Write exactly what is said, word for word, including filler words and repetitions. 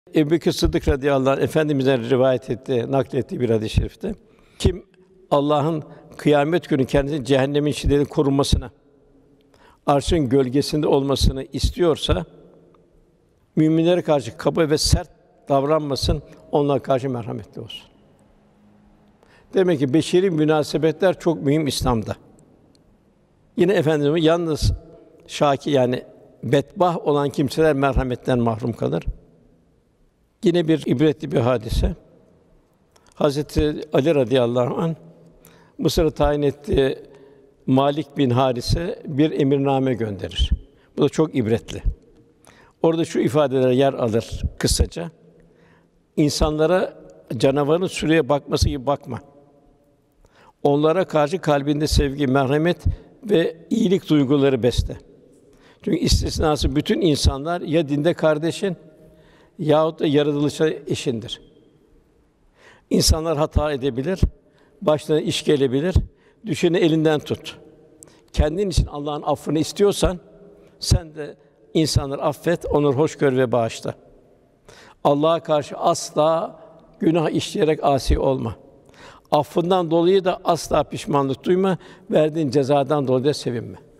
Ebu Bekir Sıddık radıyallahu anh Efendimiz'den rivayet ettiği, naklettiği bir hadis-i şerifte, kim Allah'ın kıyamet günü kendisini cehennemin şiddetinden korunmasını, arşın gölgesinde olmasını istiyorsa, müminlere karşı kaba ve sert davranmasın, onlara karşı merhametli olsun. Demek ki beşeri münasebetler çok mühim İslam'da. Yine Efendimiz yalnız şaki yani bedbaht olan kimseler merhametten mahrum kalır. Yine bir ibretli bir hadise. Hazreti Ali radıyallahu anh Mısır'a tayin ettiği Malik bin Harise bir emirname gönderir. Bu da çok ibretli. Orada şu ifadeler yer alır kısaca. İnsanlara canavarın sürüye bakması gibi bakma. Onlara karşı kalbinde sevgi, merhamet ve iyilik duyguları besle. Çünkü istisnası bütün insanlar ya dinde kardeşin yahut da yaratılışta eşindir. İnsanlar hata edebilir, başlarına iş gelebilir. Düşeni elinden tut. Kendin için Allah'ın affını istiyorsan sen de insanları affet, onları hoş gör ve bağışla. Allah'a karşı asla günah işleyerek asi olma. Affından dolayı da asla pişmanlık duyma, verdiğin cezadan dolayı da sevinme.